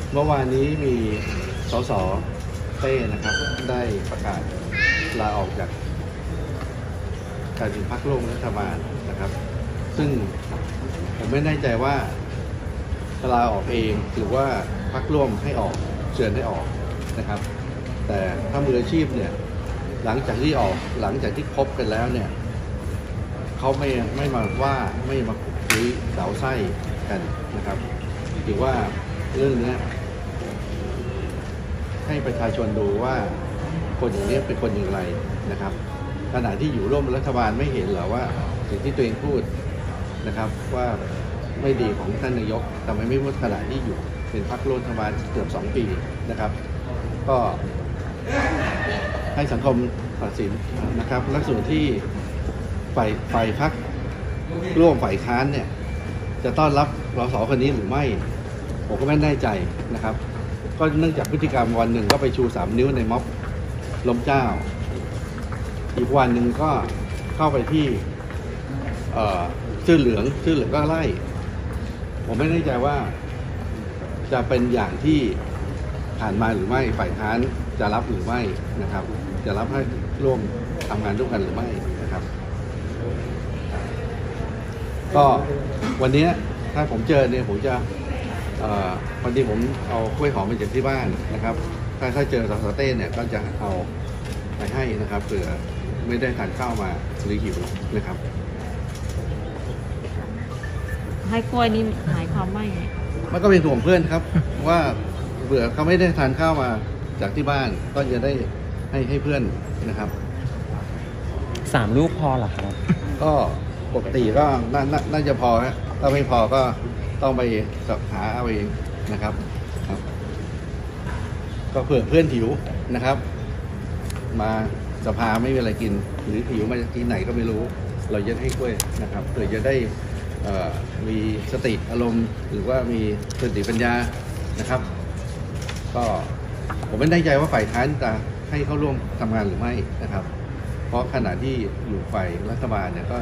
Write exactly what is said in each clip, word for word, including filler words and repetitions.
เมื่อวานนี้มีสสเต้นะครับได้ประกาศลาออกจากการเป็นพรรคร่วมรัฐบาลนะครับซึ่งผมไม่แน่ใจว่าลาออกเองหรือว่าพรรคร่วมให้ออกเชิญให้ออกนะครับแต่ถ้ามืออาชีพเนี่ยหลังจากที่ออกหลังจากที่พบกันแล้วเนี่ยเขาไม่ไม่มาว่าไม่มาขุดคุยเสาไส้กันนะครับถือว่าเรื่องนี้ให้ประชาชนดูว่าคนอย่างนี้เป็นคนอย่างไรนะครับขณะที่อยู่ร่วมรัฐบาลไม่เห็นเหรอว่าสิ่งที่ตัวเองพูดนะครับว่าไม่ดีของท่านนายกทำไมไม่พูดขณะที่อยู่เป็นพรรคร่วมรัฐบาลเกือบสองปีนะครับก็ให้สังคมตัดสินนะครับและส่วนที่ฝ่ายฝ่ายพรรคร่วมฝ่ายค้านเนี่ยจะต้อนรับสสคนนี้หรือไม่ผมก็ไม่แน่ใจนะครับก็เนื่องจากพฤติกรรมวันหนึ่งก็ไปชูสามนิ้วในม็อบล้มเจ้าอีกวันหนึ่งก็เข้าไปที่เสื้อเหลืองเสื้อเหลืองก็ไล่ผมไม่แน่ใจว่าจะเป็นอย่างที่ผ่านมาหรือไม่ฝ่ายค้านจะรับหรือไม่นะครับจะรับให้ร่วมทำงานร่วมกันหรือไม่นะครับก็วันนี้ถ้าผมเจอเนี่ยผมจะพอดีผมเอากล้วยหอมมาจากที่บ้านนะครับถ้าถ้าเจอสสเต้เนี่ยก็จะเอาไปให้นะครับเผื่อไม่ได้ทานข้าวมาหรือหิวนะครับให้กล้วยนี่หมายความว่าไงมันก็เป็นห่วงเพื่อนครับว่าเผื่อเขาไม่ได้ทานข้าวมาจากที่บ้านก็จะได้ให้ให้เพื่อนนะครับสามลูกพอหรอครับก็ปกติก็น่าน่าจะพอฮะถ้าไม่พอก็ต้องไปหาเอาเองนะครับครับก็เผื่อเพื่อนหิวนะครับมาสภาไม่มีอะไรกินหรือหิวมาจากที่ไหนก็ไม่รู้เราจะให้กล้วยนะครับเพื่อจะได้มีสติอารมณ์หรือว่ามีสติปัญญานะครับก็ผมไม่แน่ใจว่าฝ่ายค้านจะให้เข้าร่วมทำงานหรือไม่นะครับเพราะขณะที่อยู่ฝ่ายรัฐบาลเนี่ยก็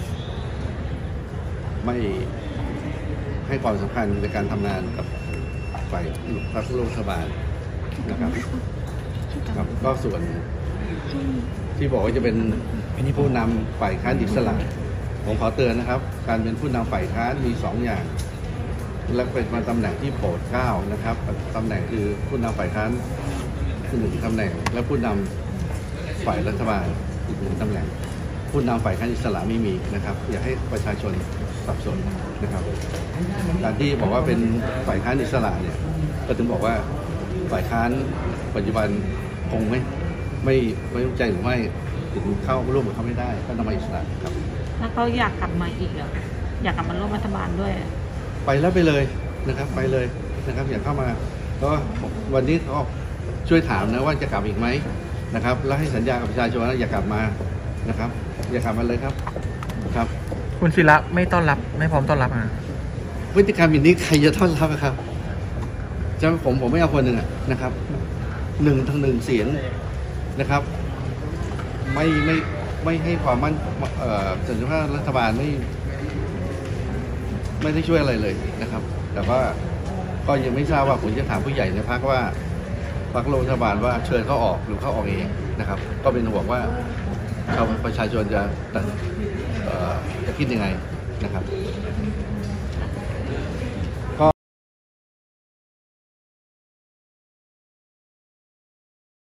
ไม่ให้ความสำคัญในการทำงานกับฝ่ายพรรคร่วมรัฐบาลนะครับครับก็ส่วนที่บอกว่าจะเป็นผู้นำฝ่ายค้านอิสระผมขอเตือนนะครับการเป็นผู้นำฝ่ายค้านมีสองอย่างและเป็นมาตำแหน่งที่โปรดเกล้านะครับตำแหน่งคือผู้นำฝ่ายค้านคือหนึ่งตำแหน่งและผู้นำฝ่ายรัฐบาลอีกหนึ่งตำแหน่งผู้นำฝ่ายค้านอิสระไม่มีนะครับอยากให้ประชาชนสับสนนะครับการที่บอกว่าเป็นฝ่ายค้านอิสระเนี่ยก็ถึงบอกว่าฝ่ายค้านปัจจุบันคงไม่ไม่ไม่รู้ใจหรือไม่ถึงเข้าร่วมกับเขาไม่ได้ก็นำมาอิสระครับแล้วเขาอยากกลับมาอีกเหรออยากกลับมาร่วมรัฐบาลด้วยไปแล้วไปเลยนะครับไปเลยนะครับอยากเข้ามาก็วันนี้เขาช่วยถามนะว่าจะกลับอีกไหมนะครับแล้วให้สัญญากับประชาชนว่าอย่ากลับมานะครับอย่ากลับมาเลยครับครับคุณศิระไม่ต้อนรับไม่พร้อมต้อนรับอ่ะพฤติกรรมอย่างนี้ใครจะต้อนรับครับจะผมผมไม่เอาคนหนึ่งนะครับหนึ่งทางหนึ่งเสียงนะครับไม่ไม่ไม่ให้ความมั่นเอ่อสัญญารัฐบาลไม่ไม่ได้ช่วยอะไรเลยนะครับแต่ว่าก็ยังไม่ทราบว่าผมจะถามผู้ใหญ่ในพรรคว่าพรรครัฐบาลว่าเชิญเขาออกหรือเขาออกเองนะครับก็เป็นห่วงว่าชาวประชาชนจะจะคิดยังไงนะครับ